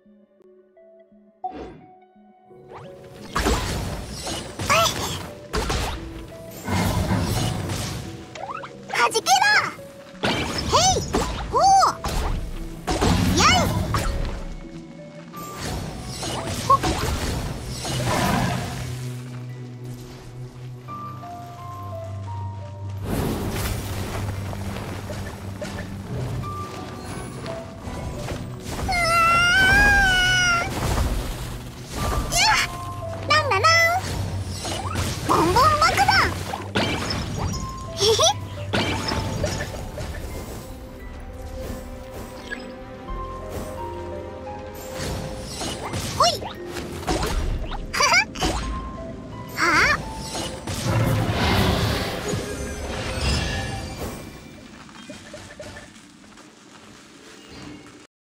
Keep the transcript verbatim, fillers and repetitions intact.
はじけろ。へいほうやいほっランラランボンボン爆弾へへほい